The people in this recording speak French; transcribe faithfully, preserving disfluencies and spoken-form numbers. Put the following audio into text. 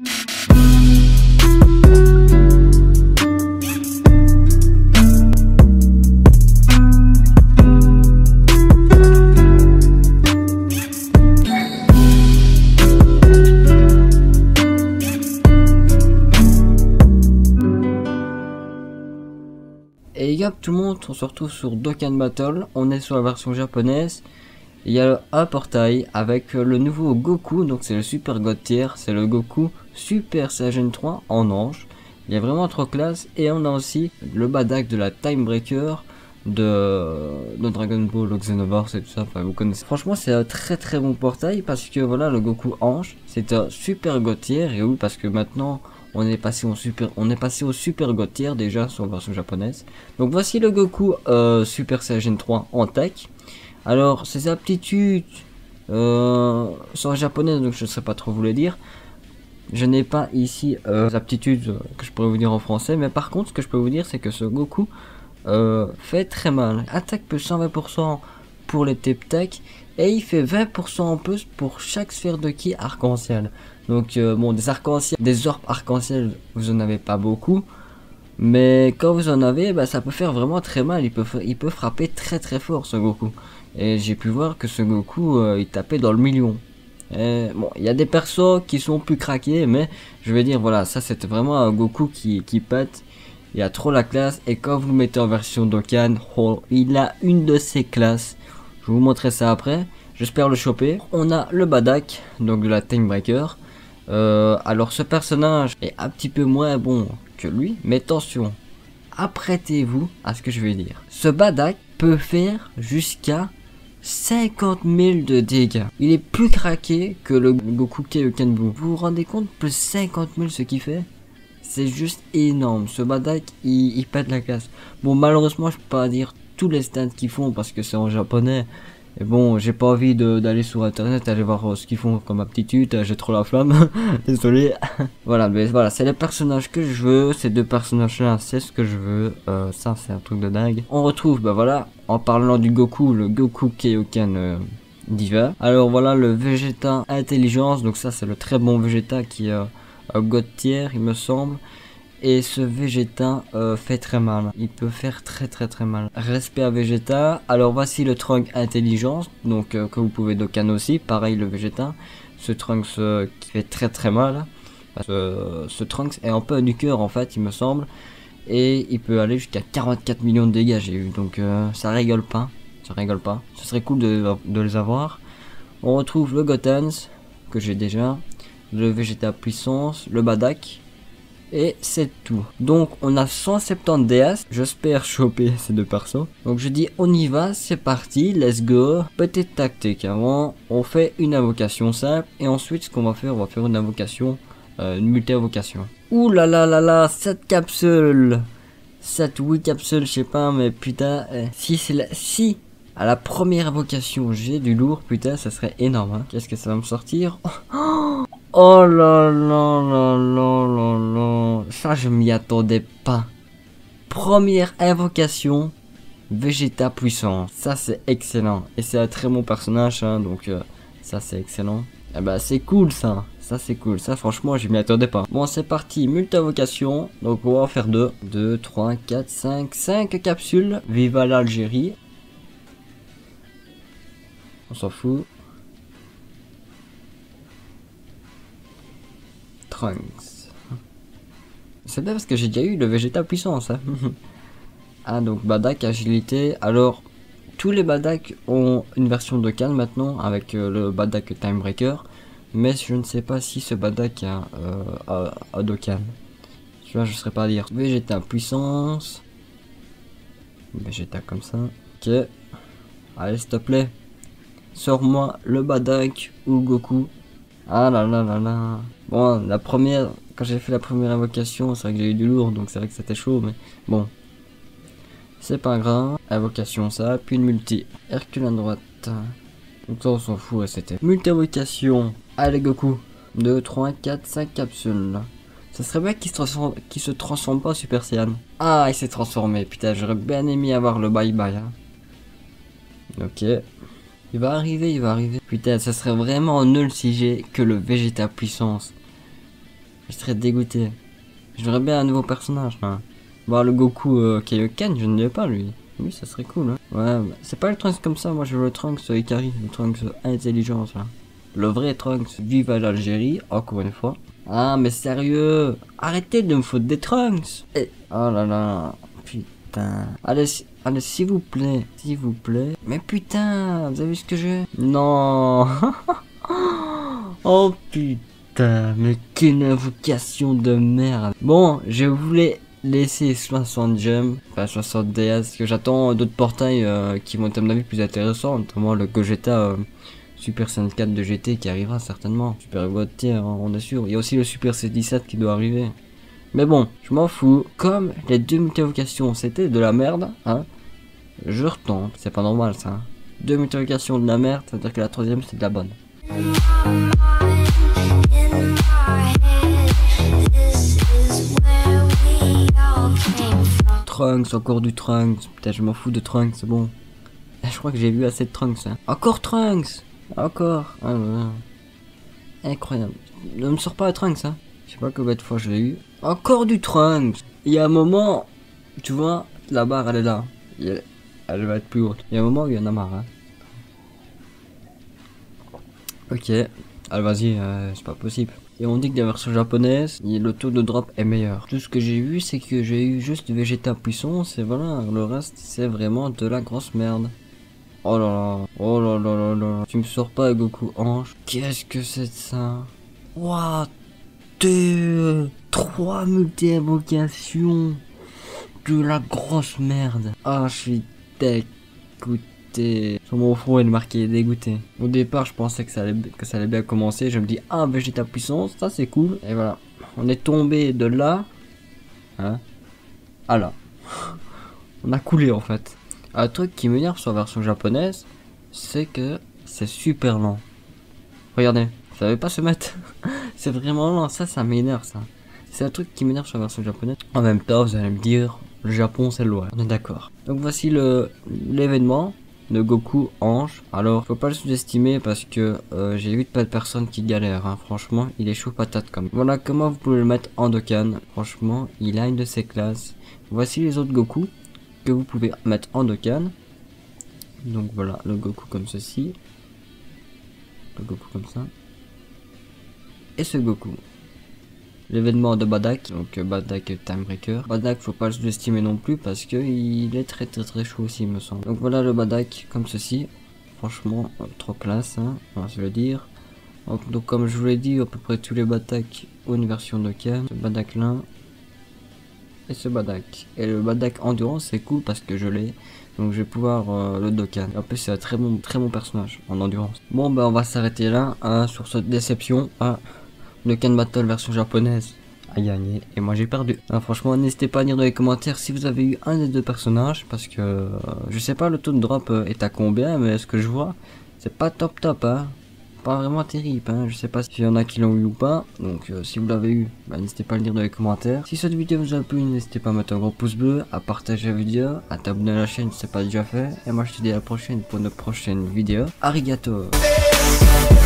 Et yop tout le monde, on se retrouve sur Dokkan Battle, on est sur la version japonaise. Il y a un portail avec le nouveau Goku, donc c'est le Super God Tier, c'est le Goku Super Saiyan trois en ange. Il y a vraiment trop classe, et on a aussi le Badak de la Time Breaker de, de Dragon Ball, Xenoverse et tout ça, enfin vous connaissez. Franchement c'est un très très bon portail parce que voilà, le Goku ange c'est un Super God Tier, et oui parce que maintenant on est passé au super, on est passé au Super God Tier déjà sur la version japonaise. Donc voici le Goku euh, Super Saiyan trois en tech. Alors ses aptitudes euh, sont en japonais, donc je ne sais pas trop vous le dire. Je n'ai pas ici euh, les aptitudes que je pourrais vous dire en français, mais par contre ce que je peux vous dire c'est que ce Goku euh, fait très mal. Attaque plus cent vingt pour cent pour les types tech, et il fait vingt pour cent en plus pour chaque sphère de ki arc-en-ciel. Donc euh, bon, des arc-en-ciel, des orbes arc-en-ciel, vous en avez pas beaucoup, mais quand vous en avez, bah, ça peut faire vraiment très mal. Il peut, il peut frapper très très fort ce Goku. Et j'ai pu voir que ce Goku, euh, il tapait dans le million. Et, bon, il y a des persos qui sont plus craqués, mais je vais dire voilà, ça c'est vraiment un Goku qui, qui pète. Il a trop la classe, et quand vous le mettez en version Dokkan, oh, il a une de ses classes. Je vais vous montrer ça après. J'espère le choper. On a le Badak, donc de la Time Breaker. Euh, alors ce personnage est un petit peu moins bon que lui, mais attention, apprêtez-vous à ce que je vais dire. Ce Badak peut faire jusqu'à cinquante mille de dégâts. Il est plus craqué que le Goku Kaiokenbu. Vous vous rendez compte, plus cinquante mille ce qu'il fait? C'est juste énorme. Ce Badak, il, il pète la classe. Bon, malheureusement, je peux pas dire tous les stats qu'ils font parce que c'est en japonais. Et bon, j'ai pas envie d'aller sur internet, aller voir euh, ce qu'ils font comme aptitude, j'ai trop la flamme, désolé. Voilà, mais voilà, c'est les personnages que je veux, ces deux personnages là, c'est ce que je veux, euh, ça c'est un truc de dingue. On retrouve, bah voilà, en parlant du Goku, le Goku Kaioken euh, d'hiver. Alors voilà, le Vegeta Intelligence, donc ça c'est le très bon Vegeta qui est euh, God Tier, il me semble. Et ce Vegeta euh, fait très mal. Il peut faire très très très mal. Respect à Vegeta. Alors voici le Trunks Intelligence. Donc euh, que vous pouvez Dokkan aussi. Pareil le Vegeta. Ce Trunks euh, qui fait très très mal. Ce, ce Trunks est un peu du cœur en fait il me semble. Et il peut aller jusqu'à quarante-quatre millions de dégâts j'ai eu. Donc euh, ça rigole pas. Ça rigole pas. Ce serait cool de, de les avoir. On retrouve le Gotenks que j'ai déjà. Le Vegeta Puissance. Le Badak. Et c'est tout. Donc on a cent soixante-dix D S. J'espère choper ces deux persos. Donc je dis on y va, c'est parti, let's go. Petite tactique avant, on fait une invocation simple. Et ensuite ce qu'on va faire, on va faire une invocation, euh, une multi-invocation. Ouh là là là là, sept capsules. sept, huit capsules, je sais pas, mais putain. Eh, si c'est la... Si à la première invocation j'ai du lourd, putain ça serait énorme. Hein. Qu'est-ce que ça va me sortir? Oh, oh là là là là là là. Ça je m'y attendais pas. Première invocation, Vegeta puissant. Ça c'est excellent. Et c'est un très bon personnage hein, donc euh, ça c'est excellent. Et bah c'est cool ça. Ça c'est cool. Ça franchement je m'y attendais pas. Bon c'est parti, multi-invocation. Donc on va en faire deux. deux, trois, quatre, cinq. cinq capsules. Viva l'Algérie. On s'en fout. Trunks. C'est bien parce que j'ai déjà eu le Vegeta puissance. Hein. Ah donc Badak agilité. Alors tous les Badak ont une version Dokkan maintenant avec euh, le Badak Time Breaker. Mais je ne sais pas si ce Badak a, euh, a, a Dokkan. Tu vois je ne saurais pas dire. Vegeta puissance. Vegeta comme ça. Ok. Allez s'il te plaît. Sors-moi le Badak ou le Goku. Ah là là là là. Bon, la première, quand j'ai fait la première invocation, c'est vrai que j'ai eu du lourd, donc c'est vrai que c'était chaud, mais bon. C'est pas grave. Invocation ça, puis une multi. Hercule à droite. Donc ça on s'en fout, c'était. Multi-invocation. Allez Goku. deux, trois, quatre, cinq capsules. Ça serait bien qu'il se transforme, qu'il se transforme pas en Super Saiyan. Ah, il s'est transformé. Putain, j'aurais bien aimé avoir le bye bye. Hein. Ok. Il va arriver, il va arriver. Putain, ça serait vraiment nul si j'ai que le Vegeta puissance. Je serais dégoûté. J'aurais bien un nouveau personnage là. Bon, le Goku euh, Kaioken, je ne l'ai pas lui. Oui, ça serait cool, hein. Ouais, bah, c'est pas le Trunks comme ça, moi je veux le Trunks Ikari, le Trunks intelligence là. Le vrai Trunks, vive à l'Algérie, encore une fois. Ah, mais sérieux, arrêtez de me foutre des Trunks. Et... oh là là, putain. Allez, si... allez, s'il vous plaît, s'il vous plaît. Mais putain, vous avez vu ce que j'ai? Non. Oh putain, mais quelle invocation de merde. Bon, je voulais laisser soixante gemmes, enfin soixante D S, que j'attends d'autres portails euh, qui vont être à mon avis plus intéressants, notamment le Gogeta euh, Super soixante-quatre de G T qui arrivera certainement. Super God Tier, hein, on est sûr. Il y a aussi le Super C dix-sept qui doit arriver. Mais bon, je m'en fous. Comme les deux multivocations c'était de la merde, hein, je retente. C'est pas normal ça. Hein. Deux multivocations de la merde, ça veut dire que la troisième c'est de la bonne. Trunks, encore du Trunks. Putain, je m'en fous de Trunks, c'est bon. Je crois que j'ai vu assez de Trunks. Hein. Encore Trunks. Encore. Ah, ouais. Incroyable. Ne me sors pas à Trunks, hein. Je sais pas combien de fois je l'ai eu. Encore du Trunks. Il y a un moment, tu vois, la barre elle est là. Elle, elle va être plus haute. Il y a un moment où il y en a marre, hein. Ok. Allez, vas-y, euh, c'est pas possible. Et on dit que la version japonaise, le taux de drop est meilleur. Tout ce que j'ai vu, c'est que j'ai eu juste Vegeta puissance et voilà, le reste, c'est vraiment de la grosse merde. Oh là là, oh là là là là, tu me sors pas Goku Ange. Qu'est-ce que c'est de ça? What? Deux, trois multi-invocations de la grosse merde. Ah, je suis dégoûté. Sur mon front, il est marqué dégoûté. Au départ, je pensais que ça allait, que ça allait bien commencer. Je me dis, ah, Vegeta puissance, ça c'est cool. Et voilà, on est tombé de là, hein, à là. On a coulé en fait. Un truc qui m'énerve sur la version japonaise, c'est que c'est super lent. Regardez, ça savais pas se mettre. C'est vraiment lent, ça, ça m'énerve ça. C'est un truc qui m'énerve sur la version japonaise. En même temps, vous allez me dire, le Japon c'est loin, on est d'accord. Donc voici le l'événement de Goku Ange. Alors, faut pas le sous-estimer parce que euh, j'ai vu pas de personnes qui galèrent. Hein. Franchement, il est chaud patate comme. Voilà comment vous pouvez le mettre en Dokkan. Franchement, il a une de ses classes. Voici les autres Goku que vous pouvez mettre en Dokkan. Donc voilà, le Goku comme ceci. Le Goku comme ça. Et ce Goku. L'événement de Badak, donc Badak Time Breaker. Badak, faut pas le sous-estimer non plus parce que il est très très très chaud aussi, il me semble. Donc voilà le Badak comme ceci. Franchement, trop classe, hein, on va se le dire. Donc, donc comme je vous l'ai dit, à peu près tous les Badak ont une version Dokkan. Ce Badak là. Et ce Badak. Et le Badak Endurance, c'est cool parce que je l'ai. Donc je vais pouvoir euh, le Dokkan. En plus, c'est un très bon, très bon personnage en endurance. Bon, ben on va s'arrêter là hein, sur cette déception. Ah. Dokkan Battle version japonaise a gagné et moi j'ai perdu. Alors, franchement, n'hésitez pas à dire dans les commentaires si vous avez eu un des deux personnages parce que euh, je sais pas le taux de drop euh, est à combien, mais ce que je vois c'est pas top top, hein. Pas vraiment terrible, hein. Je sais pas s'il y en a qui l'ont eu ou pas. Donc euh, si vous l'avez eu, bah, n'hésitez pas à le dire dans les commentaires. Si cette vidéo vous a plu, n'hésitez pas à mettre un gros pouce bleu, à partager la vidéo, à t'abonner à la chaîne si c'est pas déjà fait. Et moi je te dis à la prochaine pour une prochaine vidéo. Arigato.